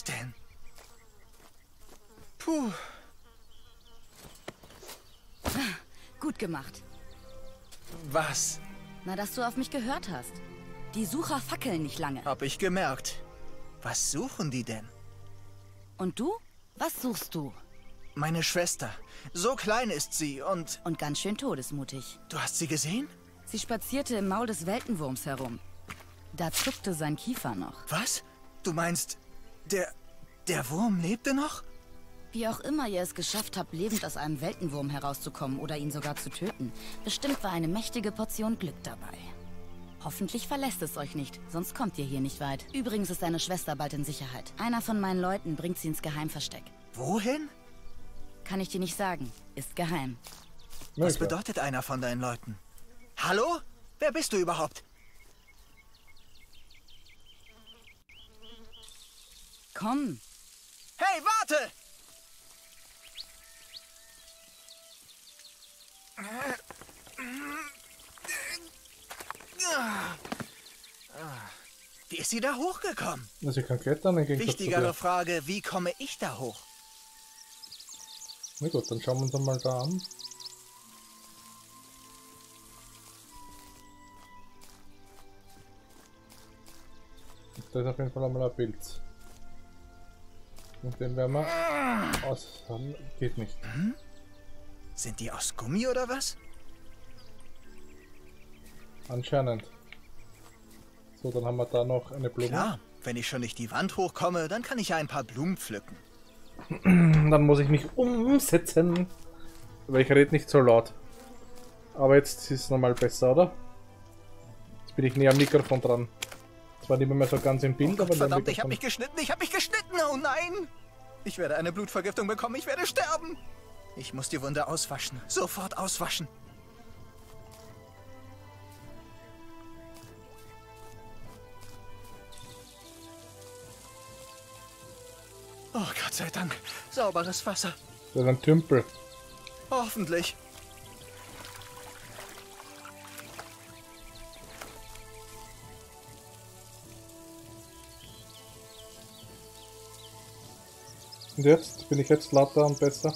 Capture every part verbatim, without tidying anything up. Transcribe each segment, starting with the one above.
denn? Puh. Gut gemacht. Was? Na, dass du auf mich gehört hast. Die Sucher fackeln nicht lange. Hab ich gemerkt. Was suchen die denn? Und du? Was suchst du? Meine Schwester. So klein ist sie und... Und ganz schön todesmutig. Du hast sie gesehen? Sie spazierte im Maul des Weltenwurms herum. Da zuckte sein Kiefer noch. Was? Du meinst, der... der Wurm lebte noch? Wie auch immer ihr es geschafft habt, lebend aus einem Weltenwurm herauszukommen oder ihn sogar zu töten, bestimmt war eine mächtige Portion Glück dabei. Hoffentlich verlässt es euch nicht, sonst kommt ihr hier nicht weit. Übrigens ist deine Schwester bald in Sicherheit. Einer von meinen Leuten bringt sie ins Geheimversteck. Wohin? Kann ich dir nicht sagen. Ist geheim. Was bedeutet einer von deinen Leuten? Hallo? Wer bist du überhaupt? Komm. Hey, warte! Wie ist sie da hochgekommen? Also ich kann klettern, dann ging Wichtigere Frage, wie komme ich da hoch? Na gut, dann schauen wir uns einmal da an. Da ist auf jeden Fall einmal ein Pilz. Und den werden wir aus... Geht nicht. Hm? Sind die aus Gummi oder was? Anscheinend. So, dann haben wir da noch eine Blume. Klar, wenn ich schon nicht die Wand hochkomme, dann kann ich ja ein paar Blumen pflücken. Dann muss ich mich umsetzen. Aber ich rede nicht so laut. Aber jetzt ist es nochmal besser, oder? Jetzt bin ich näher am Mikrofon dran. Zwar nicht mehr so ganz im Bild, Oh Gott, aber... verdammt, ich habe mich geschnitten, ich habe mich geschnitten, oh nein! Ich werde eine Blutvergiftung bekommen, ich werde sterben! Ich muss die Wunde auswaschen, sofort auswaschen. Oh, Gott sei Dank, sauberes Wasser. Das ist ein Tümpel. Hoffentlich. Und jetzt? Bin ich jetzt lauter und besser?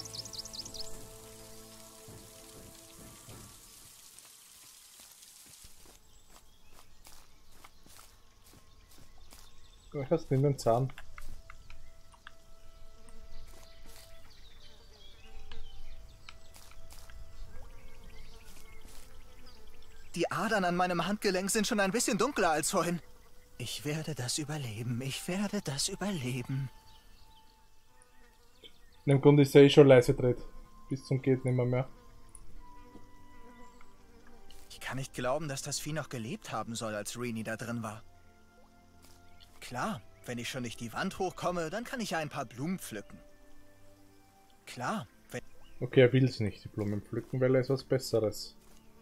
Ich hast in den Zahn. Die Adern an meinem Handgelenk sind schon ein bisschen dunkler als vorhin. Ich werde das überleben, ich werde das überleben. In dem Grunde ist er eh schon leise dreht. Bis zum geht nimmer mehr. Ich kann nicht glauben, dass das Vieh noch gelebt haben soll, als Rini da drin war. Klar, wenn ich schon nicht die Wand hochkomme, dann kann ich ja ein paar Blumen pflücken. Klar, wenn... Okay, er will es nicht, die Blumen pflücken, weil er ist was Besseres.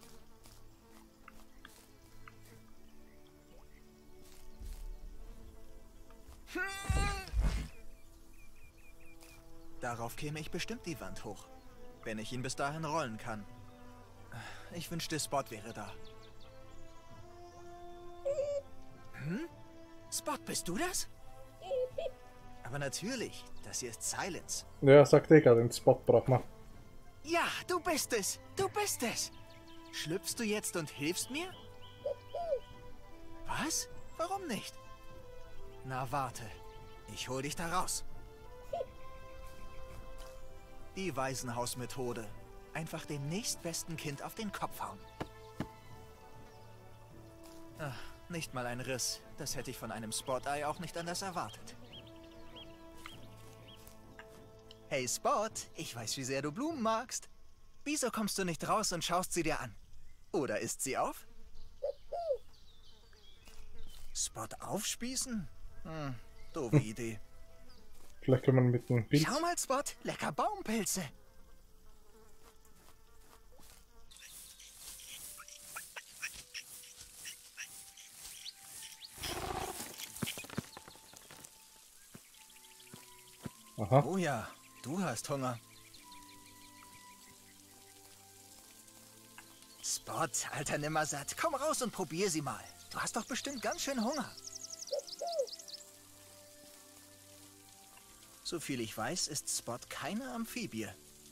Darauf käme ich bestimmt die Wand hoch, wenn ich ihn bis dahin rollen kann. Ich wünschte, Spot wäre da. Hm? Spot, bist du das? Aber natürlich, das hier ist Silence. Ja, sagt eh gerade, den Spot braucht man. Ja, du bist es, du bist es. Schlüpfst du jetzt und hilfst mir? Was? Warum nicht? Na warte, ich hol dich da raus. Die Waisenhausmethode. Einfach dem nächstbesten Kind auf den Kopf hauen. Ach, nicht mal ein Riss. Das hätte ich von einem Spot-Eye auch nicht anders erwartet. Hey Spot, ich weiß, wie sehr du Blumen magst. Wieso kommst du nicht raus und schaust sie dir an? Oder isst sie auf? Spot aufspießen? Hm, doofe Idee. Vielleicht können wir mit dem Pilz... Schau mal, Spot, lecker Baumpilze. Aha. Oh ja, du hast Hunger. Spot, alter Nimmersatt, komm raus und probier sie mal. Du hast doch bestimmt ganz schön Hunger. Soviel ich weiß, ist Spot keine Amphibie.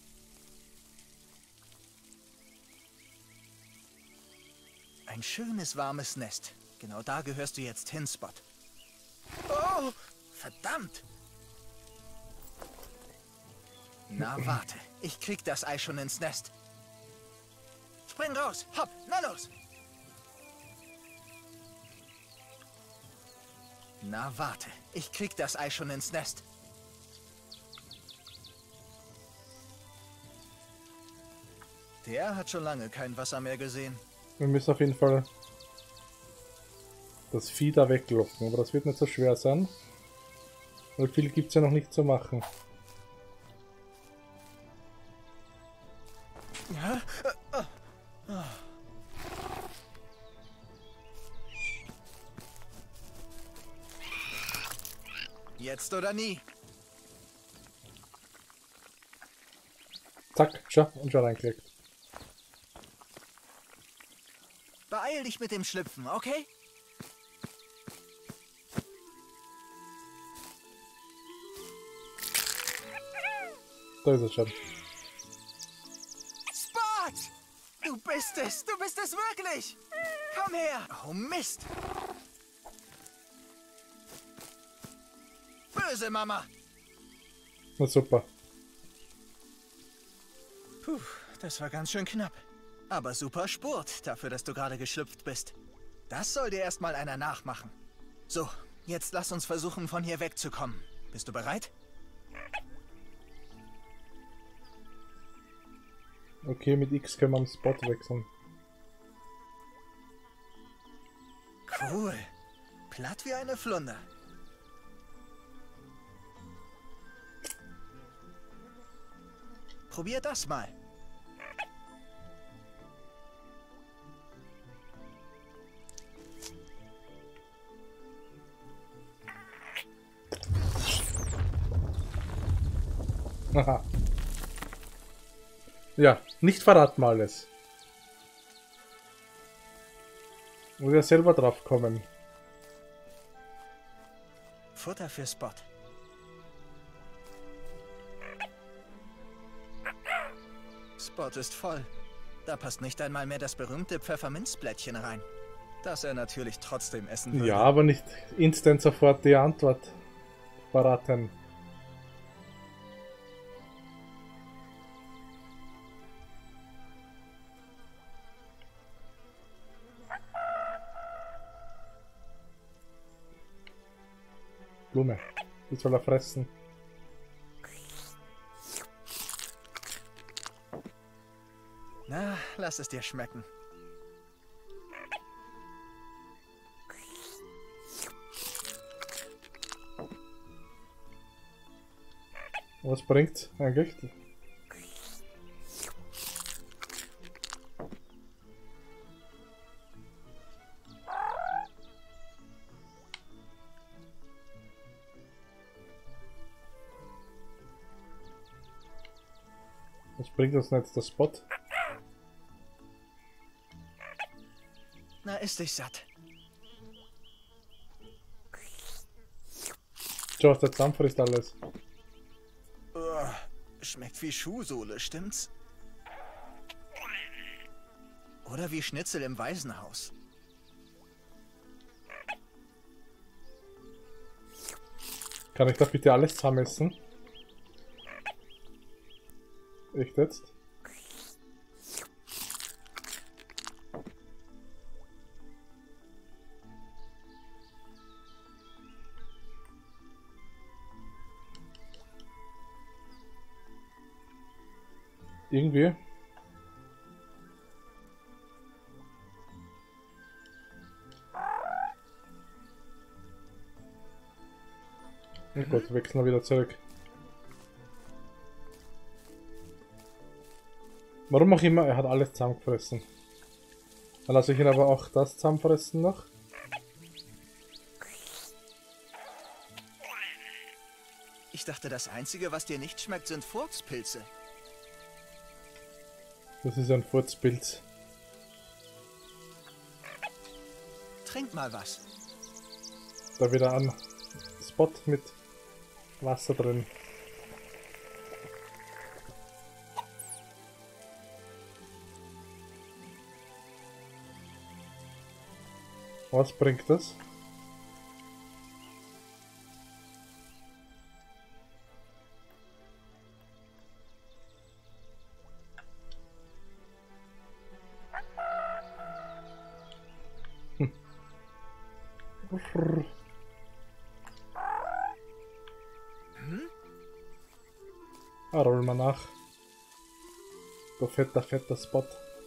Ein schönes, warmes Nest. Genau da gehörst du jetzt hin, Spot. Oh, verdammt! Na, warte. Ich krieg das Ei schon ins Nest. Spring raus! Hopp! Na los! Na, warte. Ich krieg das Ei schon ins Nest. Der hat schon lange kein Wasser mehr gesehen. Wir müssen auf jeden Fall das Vieh da weglocken, aber das wird nicht so schwer sein. Weil viel gibt es ja noch nicht zu machen. Ja? Jetzt oder nie. Zack, schau, und schon reingelegt. Beeil dich mit dem Schlüpfen, okay? Da ist es schon. Spot! Du bist es! Du bist es wirklich! Komm her! Oh Mist! Böse Mama! Na super. Puh, das war ganz schön knapp. Aber super Spurt, dafür, dass du gerade geschlüpft bist. Das soll dir erstmal einer nachmachen. So, jetzt lass uns versuchen, von hier wegzukommen. Bist du bereit? Okay, mit X können wir am Spot wechseln. Cool. Platt wie eine Flunder. Probier das mal. Aha. Ja, nicht verraten mal alles. Muss ja selber drauf kommen. Futter für Spot. Spot ist voll. Da passt nicht einmal mehr das berühmte Pfefferminzblättchen rein. Das er natürlich trotzdem essen würde. Ja, aber nicht instant sofort die Antwort verraten. Blume. Die soll er fressen. Na, lass es dir schmecken. Was bringt's eigentlich? Was bringt uns jetzt der Spot? Na, ist dich satt. Schau, der Zampfer ist alles. Uah, schmeckt wie Schuhsohle, stimmt's? Oder wie Schnitzel im Waisenhaus. Kann ich da bitte alles zusammen essen? Echt jetzt? Irgendwie. Oh Gott, wechseln wir wieder zurück. Warum auch immer, er hat alles zusammengefressen. Dann lasse ich ihn aber auch das zusammenfressen noch. Ich dachte, das Einzige, was dir nicht schmeckt, sind Furzpilze. Das ist ein Furzpilz. Trink mal was. Da wieder ein Spot mit Wasser drin. Was bringt das? Hm. Hm? Ah, roll mal nach. Der fetter, fetter Spot.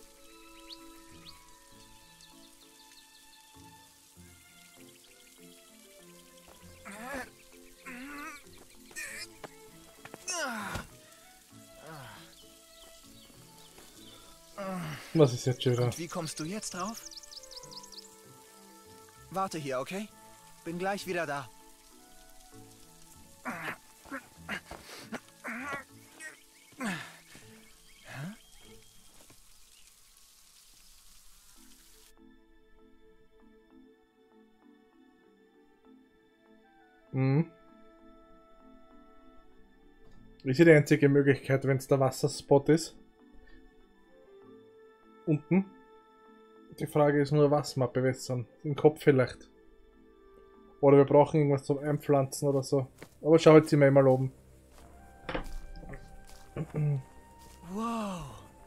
Was ist jetzt schon wieder? Und wie kommst du jetzt drauf? Warte hier, okay? Bin gleich wieder da. Mhm. Ist ja die einzige Möglichkeit, wenn es der Wasserspot ist. Unten. Die Frage ist nur, was mal bewässern. Den Kopf vielleicht. Oder wir brauchen irgendwas zum Einpflanzen oder so. Aber schau jetzt immer mal oben. Wow.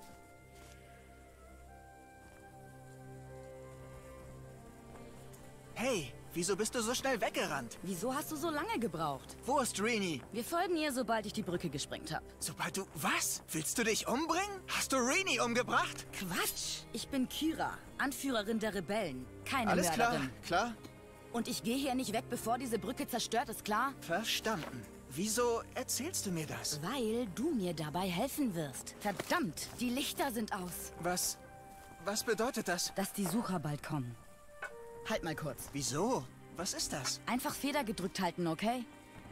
Hey, wieso bist du so schnell weggerannt? Wieso hast du so lange gebraucht? Wo ist Rini? Wir folgen ihr, sobald ich die Brücke gesprengt habe. Sobald du... Was? Willst du dich umbringen? Hast du Rini umgebracht? Quatsch! Ich bin Kira, Anführerin der Rebellen, keine Alles klar, Mörderin. klar. Und ich gehe hier nicht weg, bevor diese Brücke zerstört ist, klar? Verstanden. Wieso erzählst du mir das? Weil du mir dabei helfen wirst. Verdammt, die Lichter sind aus. Was... Was bedeutet das? Dass die Sucher bald kommen. Halt mal kurz. Wieso? Was ist das? Einfach Feder gedrückt halten, okay?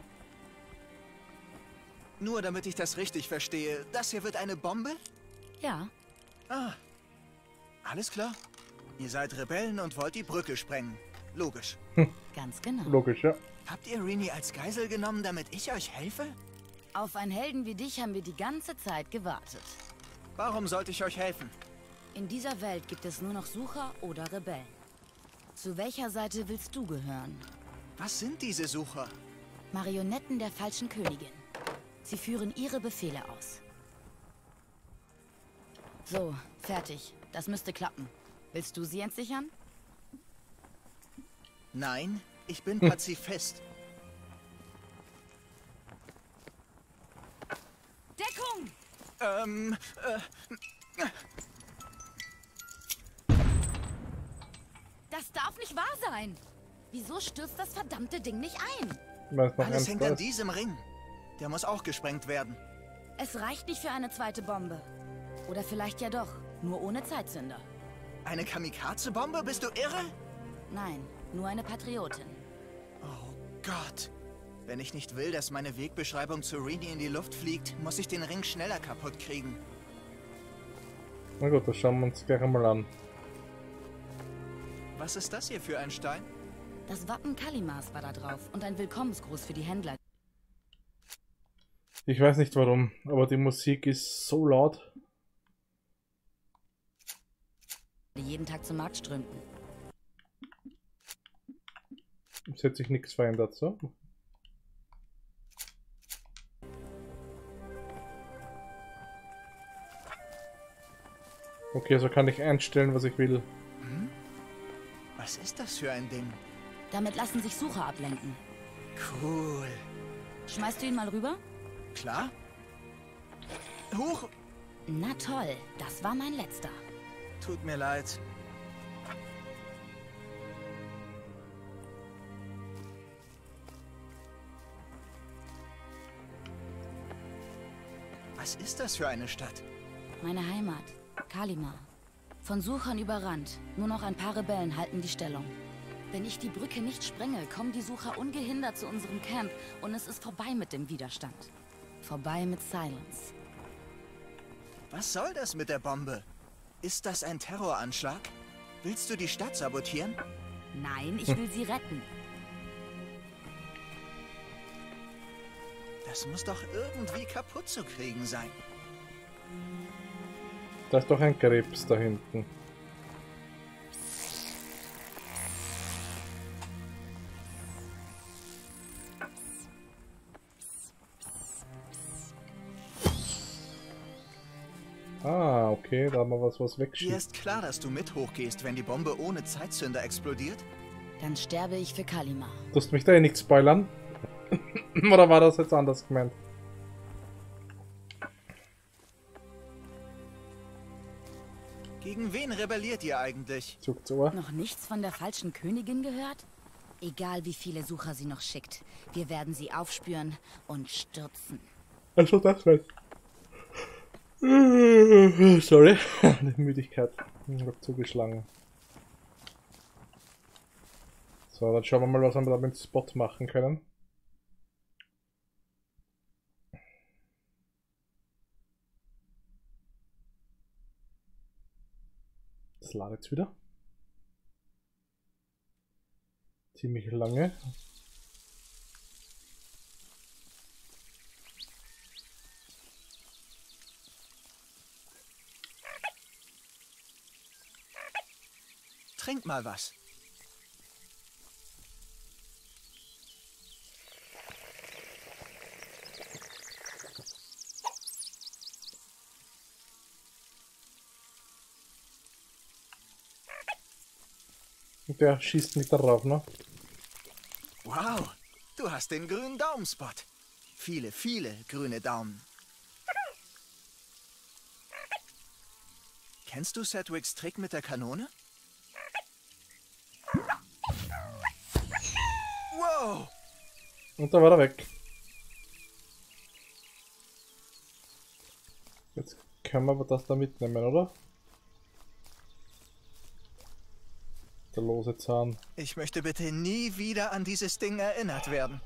Nur damit ich das richtig verstehe. Das hier wird eine Bombe? Ja. Ah. Alles klar. Ihr seid Rebellen und wollt die Brücke sprengen. Logisch. Ganz genau. Logisch, ja. Habt ihr Rini als Geisel genommen, damit ich euch helfe? Auf einen Helden wie dich haben wir die ganze Zeit gewartet. Warum sollte ich euch helfen? In dieser Welt gibt es nur noch Sucher oder Rebellen. Zu welcher Seite willst du gehören? Was sind diese Sucher? Marionetten der falschen Königin. Sie führen ihre Befehle aus. So, fertig. Das müsste klappen. Willst du sie entsichern? Nein, ich bin Pazifist. Deckung! Ähm, äh, Das darf nicht wahr sein! Wieso stürzt das verdammte Ding nicht ein? Weil es noch alles eins hängt da an ist. diesem Ring. Der muss auch gesprengt werden. Es reicht nicht für eine zweite Bombe. Oder vielleicht ja doch, nur ohne Zeitzünder. Eine Kamikaze-Bombe? Bist du irre? Nein, nur eine Patriotin. Oh Gott. Wenn ich nicht will, dass meine Wegbeschreibung zu Rini in die Luft fliegt, muss ich den Ring schneller kaputt kriegen. Na gut, das schauen wir uns gleich einmal an. Was ist das hier für ein Stein? Das Wappen Kalimars war da drauf und ein Willkommensgruß für die Händler. Ich weiß nicht warum, aber die Musik ist so laut. Die jeden Tag zum Markt strömten. Es hat sich nichts verändert, so. Okay, so kann ich einstellen, was ich will. Hm? Was ist das für ein Ding? Damit lassen sich Sucher ablenken. Cool. Schmeißt du ihn mal rüber? Klar? Huch! Na toll, das war mein letzter. Tut mir leid. Was ist das für eine Stadt? Meine Heimat, Kalimar. Von Suchern überrannt. Nur noch ein paar Rebellen halten die Stellung. Wenn ich die Brücke nicht sprenge, kommen die Sucher ungehindert zu unserem Camp und es ist vorbei mit dem Widerstand. Vorbei mit Silence. Was soll das mit der Bombe? Ist das ein Terroranschlag? Willst du die Stadt sabotieren? Nein, ich will sie retten. Das muss doch irgendwie kaputt zu kriegen sein. Da ist doch ein Krebs da hinten. Ah, okay, da haben wir was, was Dir wegschießt. ist klar, dass du mit hochgehst, wenn die Bombe ohne Zeitzünder explodiert? Dann sterbe ich für Kalima. Du hast mich da eh nicht spoilern. Oder war das jetzt anders gemeint? Gegen wen rebelliert ihr eigentlich? Zuckt's Ohr. Noch nichts von der falschen Königin gehört? Egal wie viele Sucher sie noch schickt, wir werden sie aufspüren und stürzen. Also das war's. Sorry, die Müdigkeit. Ich hab zugeschlagen. So, dann schauen wir mal, was wir da mit Spot machen können. Das ladet jetzt wieder. Ziemlich lange. Trink mal was. Und der schießt nicht darauf, ne? Wow, du hast den grünen Daumenspot. Viele, viele grüne Daumen. Kennst du Sedgwicks Trick mit der Kanone? Wow! Und da war er weg. Jetzt können wir aber das da mitnehmen, oder? Der lose Zahn. Ich möchte bitte nie wieder an dieses Ding erinnert werden.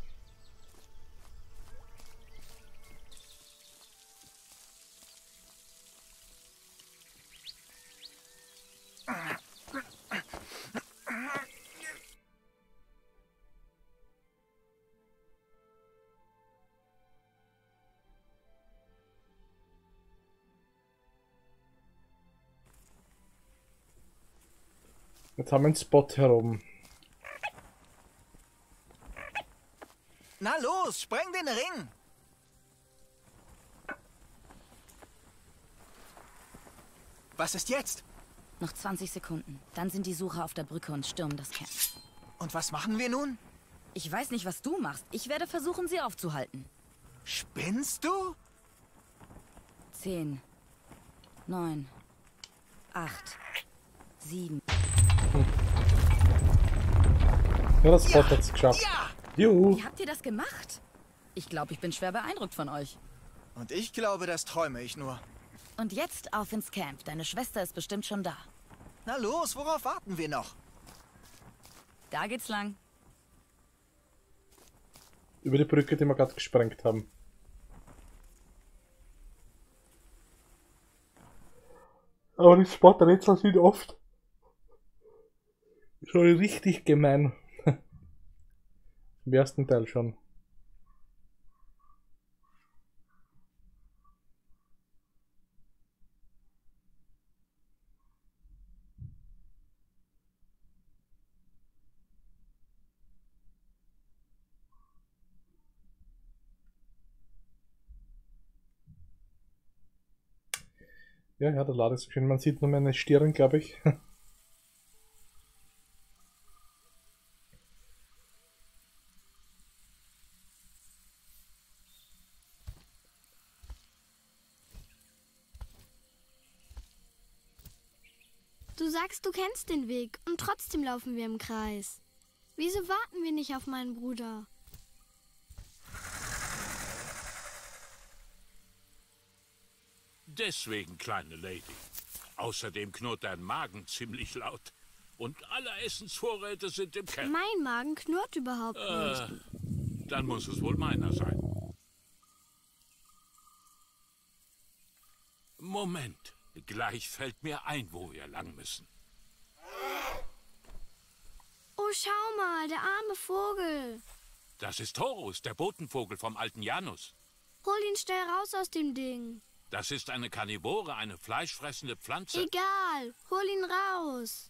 Jetzt haben wir einen Spot herum. Na los, spreng den Ring! Was ist jetzt? Noch zwanzig Sekunden. Dann sind die Sucher auf der Brücke und stürmen das Camp. Und was machen wir nun? Ich weiß nicht, was du machst. Ich werde versuchen, sie aufzuhalten. Spinnst du? Zehn, neun, acht, sieben. Ja, das Spot Ja, hat's geschafft. Ja! Juhu. Wie habt ihr das gemacht? Ich glaube, ich bin schwer beeindruckt von euch. Und ich glaube, das träume ich nur. Und jetzt auf ins Camp. Deine Schwester ist bestimmt schon da. Na los, worauf warten wir noch? Da geht's lang. Über die Brücke, die wir gerade gesprengt haben. Aber die Spot-Rätsel sind oft so richtig gemein. Im ersten Teil schon. Ja, ja, der Ladescreen. Man sieht nur meine Stirn, glaube ich. Du sagst, du kennst den Weg und trotzdem laufen wir im Kreis. Wieso warten wir nicht auf meinen Bruder? Deswegen, kleine Lady. Außerdem knurrt dein Magen ziemlich laut. Und alle Essensvorräte sind im Camp. Mein Magen knurrt überhaupt nicht. Äh, dann muss es wohl meiner sein. Moment. Gleich fällt mir ein, wo wir lang müssen. Oh, schau mal, der arme Vogel. Das ist Horus, der Botenvogel vom alten Janus. Hol ihn schnell raus aus dem Ding. Das ist eine Karnivore, eine fleischfressende Pflanze. Egal, hol ihn raus.